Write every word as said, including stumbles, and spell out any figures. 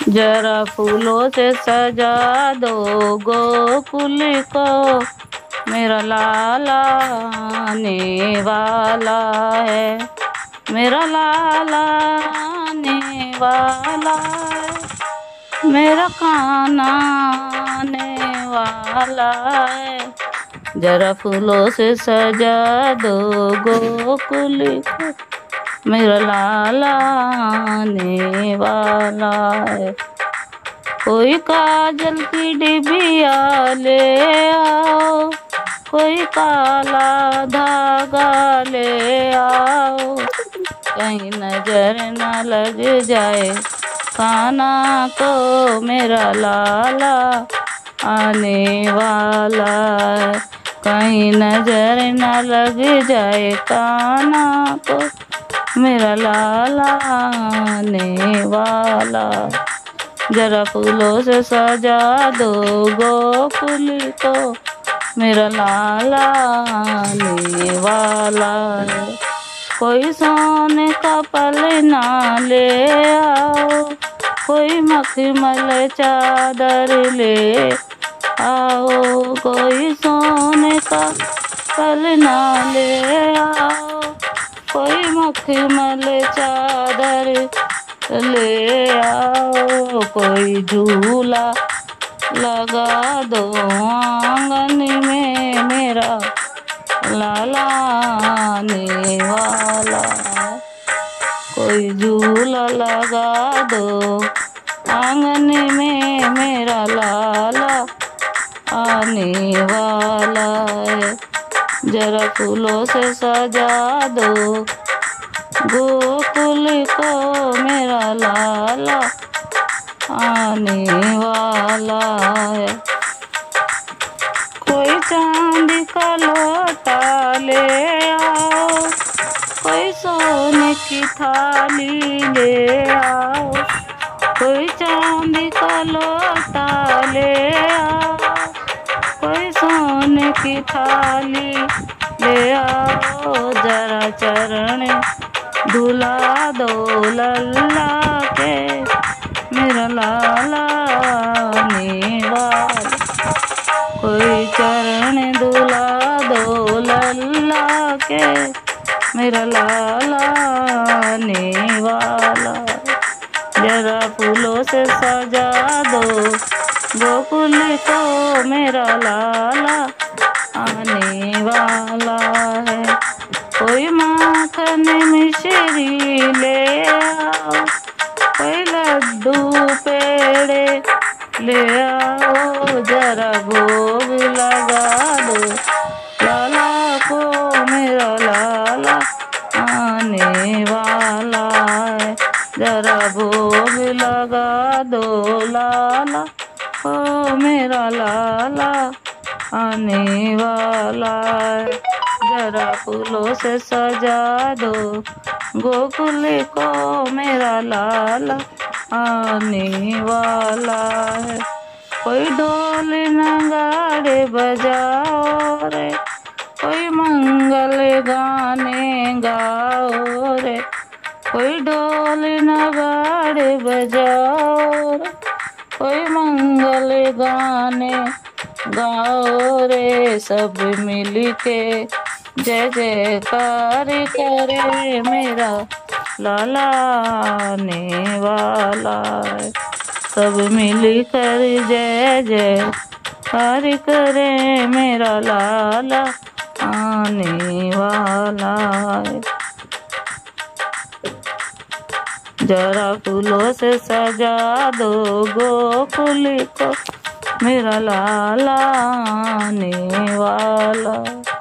जरा फूलों से सजा दो गोकुल को, मेरा लाला आने वाला है, मेरा लाला आने वाला है, मेरा कान्हा आने वाला है। जरा फूलों से सजा दो गोकुल को, मेरा लाला आने वाला है। कोई काजल की डिबिया ले आओ, कोई काला धागा ले आओ, कहीं नजर न लग जाए कान्हा को, मेरा लाला आने वाला है। कहीं नजर न लग जाए कान्हा को, मेरा लाला आने वाला। जरा फूलों से सजा दो गोकुल को, मेरा लाला आने वाला है। कोई सोने का पलना ले आओ, कोई मखमल चादर ले आओ, कोई सोने का पलना ले आओ, कोई मखमल चादर ले आओ, कोई झूला लगा दो आंगन में, मेरा लाला आने वाला है। कोई झूला लगा दो आंगन में, मेरा लाला आने वाला है। जरा फूलों से सजा दो गोकुल को, मेरा लाला आने वाला है। कोई चांदी का लोटा ले आओ, कोई सोने की थाली ले आओ, कोई चांदी का लोटा ले आओ, कोई सोने की थाली ले आओ। जरा चरण धुला दो लल्ला के, मेरा लाला आने वाला। कोई चरण धुला दो लल्ला के, मेरा लाला आने वाला। जरा फूलों से सजा दो गोकुल को, मेरा लाला आने वाला है। कोई माखन मिश्री ले आओ, कोई लड्डू पेड़े ले आओ, जरा भोग लगा दो लाला को, मेरा लाला आने वाला है। जरा भोग लगा दो लाला को, मेरा लाला आने वाला है। जरा फूलों से सजा दो गोकुल को, मेरा लाला आने वाला है। कोई ढोल नगाड़े बजाओ रे, कोई मंगल गाने गाओ रे, कोई ढोल नगाड़े बजाओ रे, कोई मंगल गाने गाओ रे। सब मिल के जय जयकार करे, मेरा लाला आने वाला है। सब मिल कर जय जयकार करे, मेरा लाला आने वाला है। जरा फूलों से सजा दो गोकुल को, मेरा लाला आने वाला।